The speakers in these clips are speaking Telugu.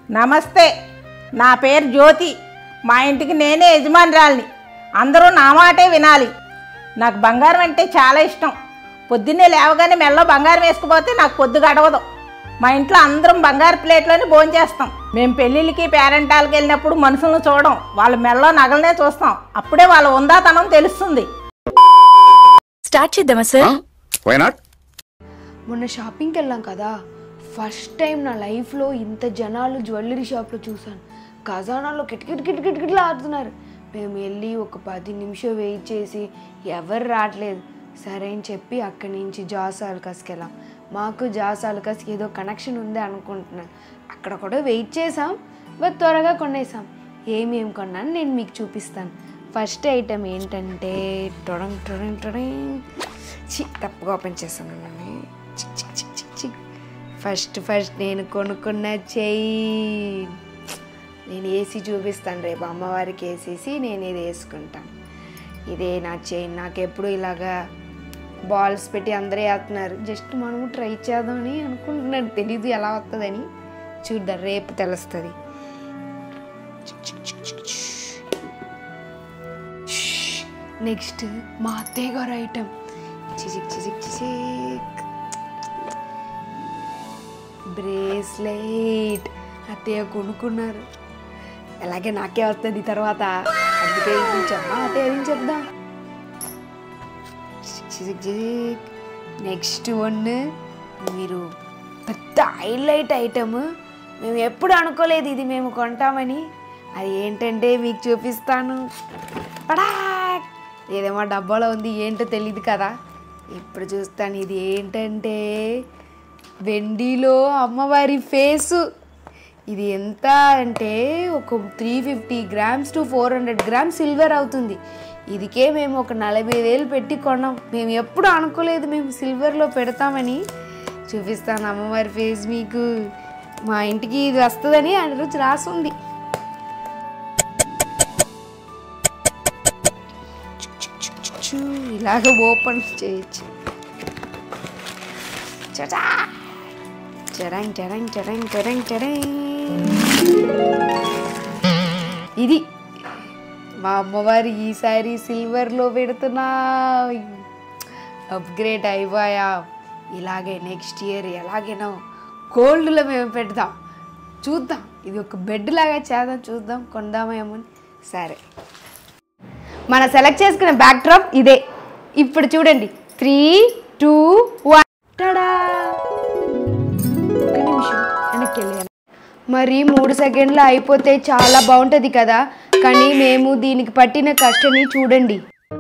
నమస్తే, నా పేరు జ్యోతి. మా ఇంటికి నేనే యజమానురాలిని. అందరూ నా మాటే వినాలి. నాకు బంగారం అంటే చాలా ఇష్టం. పొద్దున్నే లేవగానే మెల్లో బంగారం వేసుకుపోతే నాకు పొద్దు గడవదు. మా ఇంట్లో అందరం బంగారు ప్లేట్లోనే భోంచేస్తాం. మేము పెళ్ళిళ్ళకి పేరెంటాలకు వెళ్ళినప్పుడు మనుషులను చూడం, వాళ్ళ మెల్లో నగలనే చూస్తాం. అప్పుడే వాళ్ళ ఉందాతనం తెలుస్తుంది. స్టార్ట్ చేద్దామా సార్? Why not? మొన్న షాపింగ్కి వెళ్ళాం కదా, ఫస్ట్ టైం నా లైఫ్లో ఇంత జనాలు జ్యువెలరీ షాప్లో చూసాను. ఖజానాలో కిటకిటకిటకిటకిటలు ఆడుతున్నారు. మేము వెళ్ళి ఒక 10 నిమిషం వెయిట్ చేసి ఎవరు రావట్లేదు. సరే అని చెప్పి అక్కడి నుంచి జాస్ ఆలుకాస్కి వెళ్ళాం. మాకు జాస్ ఆలుకాస్కి ఏదో కనెక్షన్ ఉంది అనుకుంటున్నాను. అక్కడ కూడా వెయిట్ చేసాం, బట్ త్వరగా కొనేసాం. ఏమేమి కొన్నాను నేను మీకు చూపిస్తాను. ఫస్ట్ ఐటమ్ ఏంటంటే టొడంగ్ టొడంగ్ టొడంగ్ తప్పుగా ఓపెన్ చేస్తాను. ఫస్ట్ నేను కొనుక్కున్న చైన్ నేను వేసి చూపిస్తాను. రేపు అమ్మవారికి వేసేసి నేను ఇది వేసుకుంటాను. ఇదే నా చైన్. నాకు ఎప్పుడు ఇలాగా బాల్స్ పెట్టి అందరూ వేస్తున్నారు. జస్ట్ మనము ట్రై చేద్దామని అనుకుంటున్నాను. తెలీదు ఎలా వస్తుందని, చూద్దాం, రేపు తెలుస్తుంది. నెక్స్ట్ మా అత్తయ్య గారు ఐటమ్ బ్రేస్లెట్ అత్తయ్య కొనుక్కున్నారు. అలాగే నాకే వస్తుంది తర్వాత, అందుకే చెప్పా అత్తయ్య ఏం చెప్దాం. నెక్స్ట్ వన్ మీరు పెద్ద హైలైట్ ఐటమ్, మేము ఎప్పుడు అనుకోలేదు ఇది మేము కొంటామని. అది ఏంటంటే మీకు చూపిస్తాను. పడాక్ ఏదేమో డబ్బాలో ఉంది, ఏంటో తెలియదు కదా, ఇప్పుడు చూస్తాను. ఇది ఏంటంటే వెండిలో అమ్మవారి ఫేసు. ఇది ఎంత అంటే ఒక 350 grams to 400 grams సిల్వర్ అవుతుంది. ఇదికే మేము ఒక 40,000 పెట్టి కొన్నాం. మేము ఎప్పుడు అనుకోలేదు మేము సిల్వర్లో పెడతామని. చూపిస్తాను అమ్మవారి ఫేస్ మీకు. మా ఇంటికి ఇది వస్తుందని ఆ రోజు రాసుంది. ఇలాగ ఓపెన్ చేయొచ్చు. చరంగ్ చరంగ్ చరంగ్ చరంగ్ చరంగ్. ఇది మా అమ్మవారి ఈసారి సిల్వర్లో పెడుతున్నా. అప్గ్రేడ్ అయిపోయా. ఇలాగే నెక్స్ట్ ఇయర్ ఎలాగైనా గోల్డ్లో మేము పెడదాం. చూద్దాం, ఇది ఒక బెడ్ లాగా చేద్దాం, చూద్దాం కొందామేమో. సరే, మన సెలెక్ట్ చేసుకున్న బ్యాక్ డ్రాప్ ఇదే. ఇప్పుడు చూడండి, 3, 2, 1 టడా. ఒక నిమిషం వెనక్కి వెళ్ళాను. మరి 3 సెకండ్లు అయిపోతే చాలా బాగుంటుంది కదా, కానీ మేము దీనికి పట్టిన కష్టాన్ని చూడండి.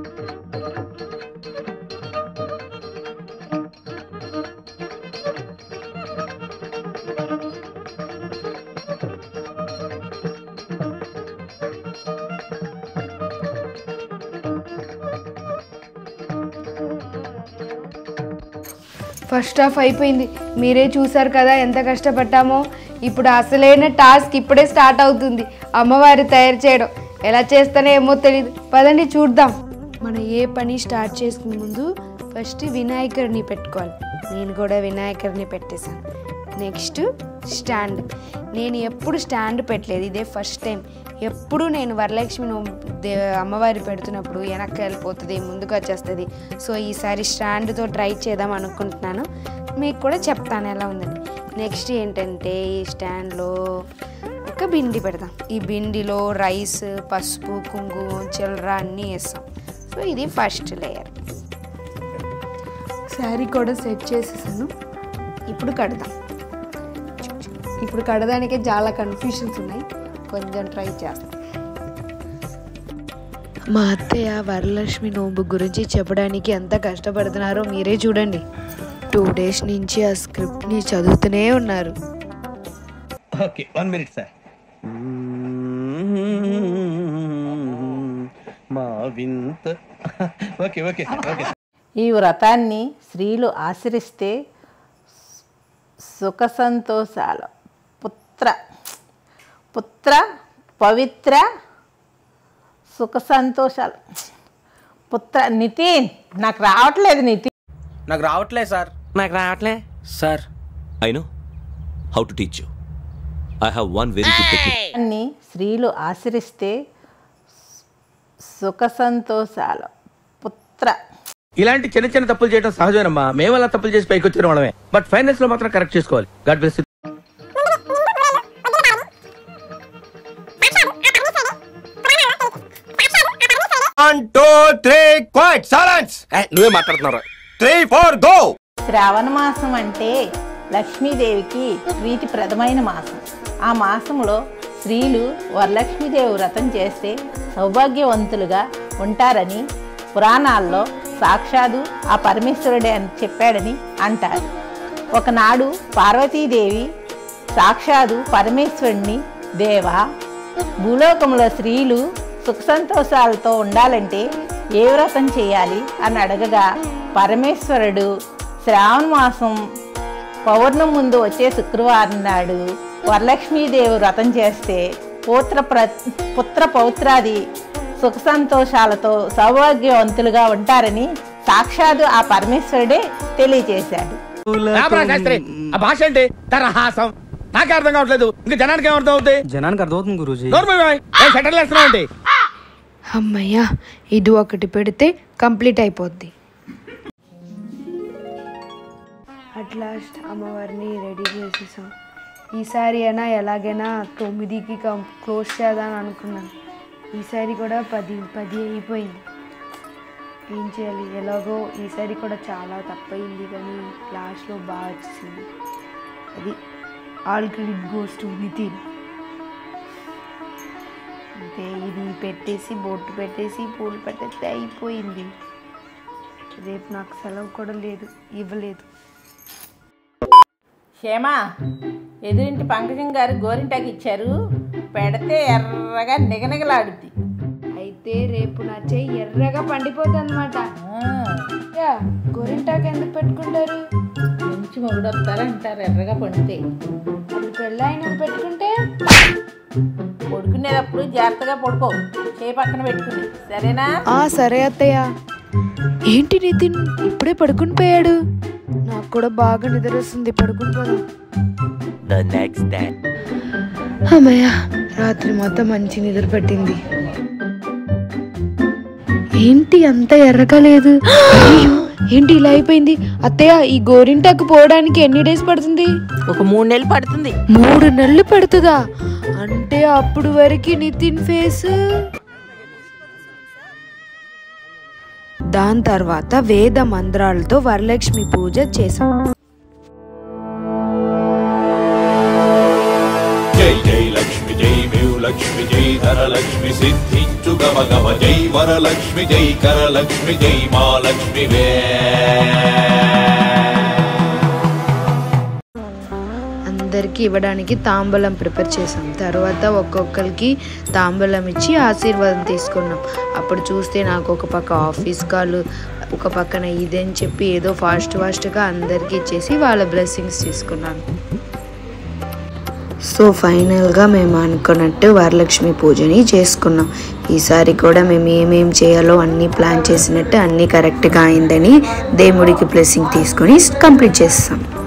ఫస్ట్ హాఫ్ అయిపోయింది, మీరే చూసారు కదా ఎంత కష్టపడ్డామో. ఇప్పుడు అసలైన టాస్క్ ఇప్పుడే స్టార్ట్ అవుతుంది. అమ్మవారి తయారు చేయడం ఎలా చేస్తానో ఏమో తెలియదు. పదండి చూద్దాం. మనం ఏ పని స్టార్ట్ చేసుకునే ముందు ఫస్ట్ వినాయకుడిని పెట్టుకోవాలి. నేను కూడా వినాయకుడిని పెట్టేశాను. Next stand. నేను ఎప్పుడు స్టాండ్ పెట్టలేదు, ఇదే ఫస్ట్ టైం. ఎప్పుడు నేను వరలక్ష్మి అమ్మవారి పెడుతున్నప్పుడు వెనక్కి వెళ్ళిపోతుంది, ముందుకు వచ్చేస్తుంది. సో ఈసారి స్టాండ్తో ట్రై చేద్దాం అనుకుంటున్నాను. మీకు కూడా చెప్తాను ఎలా ఉందని. నెక్స్ట్ ఏంటంటే ఈ స్టాండ్లో ఒక బిండి పెడదాం. ఈ బిండిలో రైస్, పసుపు, కుంకుమ, చిల్లర అన్నీ వేస్తాం. సో ఇది ఫస్ట్ లేయర్. శారీ కూడా సెట్ చేసేసాను. ఇప్పుడు కడదాం. ఇప్పుడు కడదానికే చాలా కన్ఫ్యూషన్స్ ఉన్నాయి, కొంచెం ట్రై చేస్తాం. మా అత్తయ్య వరలక్ష్మి నోంబు గురించి చెప్పడానికి ఎంత కష్టపడుతున్నారో మీరే చూడండి. 2 days నుంచి ఆ స్క్రిప్ట్ని చదువుతూనే ఉన్నారు. Okay, 1 minute sir. మా వింత. Okay okay okay. ఈ వ్రతాన్ని స్త్రీలు ఆచరిస్తే సుఖ సంతోషాలు, పుత్ర పవిత్ర సుఖ సంతోషాలు. నితిన్, నాకు రావట్లేదు. నితిన్, నాకు రావట్లే సార్. నాకు రావట్లే sir. I know how to teach you. I have one very good technique. అన్ని స్త్రీలు ఆశ్రయిస్తే సుఖ సంతోషాల పుత్ర. ఇలాంటి చిన్న చిన్న తప్పులు చేయడం సహజమేనమ్మా. మేము అలా తప్పులు చేసి పైకి వచ్చిన వాళ్ళమే. బట్ ఫైనల్స్ లో మాత్రం కరెక్ట్ చేసుకోవాలి. God bless. 1 2 3 quiet silence. నువ్వే మాట్లాడుతున్నారా? 3 4 గో. శ్రావణ మాసం అంటే లక్ష్మీదేవికి ప్రీతిప్రదమైన మాసం. ఆ మాసంలో స్త్రీలు వరలక్ష్మీదేవి వ్రతం చేస్తే సౌభాగ్యవంతులుగా ఉంటారని పురాణాల్లో సాక్షాత్తు ఆ పరమేశ్వరుడే అని చెప్పాడని అంటారు. ఒకనాడు పార్వతీదేవి సాక్షాత్తు పరమేశ్వరుని దేవా, భూలోకంలో స్త్రీలు సుఖ సంతోషాలతో ఉండాలంటే ఏ వ్రతం చేయాలి అని అడగగా పరమేశ్వరుడు శ్రావణ మాసం పౌర్ణం ముందు వచ్చే శుక్రవారం నాడు వరలక్ష్మీదేవి వ్రతం చేస్తే పుత్ర పౌత్రాది సుఖ సంతోషాలతో సౌభాగ్యవంతులుగా ఉంటారని సాక్షాత్తు ఆ పరమేశ్వరుడే తెలియజేశాడు. ఆ భాష అంటే తరహాసం. నాకే అర్థం కావట్లేదు. ఇంకా జనానికి ఏమర్థం అవుతాయి? జనానికి అర్థమవుతుంది గురూజీ. ఏంటి? అమ్మయ్యా, ఇది ఒకటి పెడితే కంప్లీట్ అయిపోద్ది. అట్ లాస్ట్ అమ్మవారిని రెడీ చేసేసాం. ఈసారి అయినా ఎలాగైనా 9కి క్లోజ్ చేద్దామని అనుకున్నాను. ఈసారి కూడా 10 అయిపోయింది. ఏం చేయాలి? ఎలాగో ఈసారి కూడా చాలా తప్పయింది, కానీ లాస్ట్లో బాగా వచ్చేసింది. అది all credit goes to Nitin. అంటే ఇది పెట్టేసి బొట్టు పెట్టేసి పూలు పెట్టేస్తే అయిపోయింది. రేపు నాకు సెలవు కూడా లేదు, ఇవ్వలేదు. క్షేమా, ఎదురింటి పంకజం గారు గోరింటాకు ఇచ్చారు, పెడితే ఎర్రగా నిగనిగలాడుద్ది. అయితే రేపు నా చెయ్యి ఎర్రగా పండిపోతుంది అనమాట. గోరింటాకు ఎందుకు పెట్టుకుంటారు? మంచి మొగుడొస్తారంటారు ఎర్రగా పండితే. అది పెళ్ళైన పెట్టుకుంటే పడుకునేటప్పుడు జాగ్రత్తగా పడుకో, చేయి పక్కన పెట్టుకుని, సరేనా? సరే అత్తయ్య. ఏంటి నితిన్ ఇప్పుడే పడుకుని పోయాడు? నాకు కూడా బాగా నిద్ర వస్తుంది, పడుకుని పోదాం. The next day. అమ్మయ్య, రాత్రి మొత్తం మంచి నిద్ర పట్టింది. ఏంటి అంత ఎర్రగా లేదు? ఏంటి ఇలా అయిపోయింది? అత్తయ్య, ఈ గోరింటాకు పోవడానికి ఎన్ని డేస్ పడుతుంది? ఒక 3 నెలలు పడుతుంది. 3 నెలలు పడుతుందా? అంటే అప్పుడు వరకు నితిన్ ఫేస్. దాని తర్వాత వేద మంత్రాలతో వరలక్ష్మి పూజ చేశాం. జై జై లక్ష్మి జై లక్ష్మి జై ధరలక్ష్మి సిద్ధించు గమ గమ జై వరలక్ష్మి జై కరలక్ష్మి జై మా లక్ష్మి వే. అందరికి ఇవ్వడానికి తాంబూలం ప్రిపేర్ చేసాం. తర్వాత ఒక్కొక్కరికి తాంబూలం ఇచ్చి ఆశీర్వాదం తీసుకున్నాం. అప్పుడు చూస్తే నాకు ఒక పక్క ఆఫీస్ కాల్, ఒక పక్కన ఇదని చెప్పి ఏదో ఫాస్ట్గా అందరికీ ఇచ్చేసి వాళ్ళ బ్లెస్సింగ్స్ తీసుకున్నాను. సో ఫైనల్గా మేము అనుకున్నట్టు వరలక్ష్మి పూజని చేసుకున్నాం. ఈసారి కూడా మేము ఏమేం చేయాలో అన్నీ ప్లాన్ చేసినట్టు అన్నీ కరెక్ట్గా అయిందని దేవుడికి బ్లెస్సింగ్ తీసుకొని కంప్లీట్ చేస్తాం.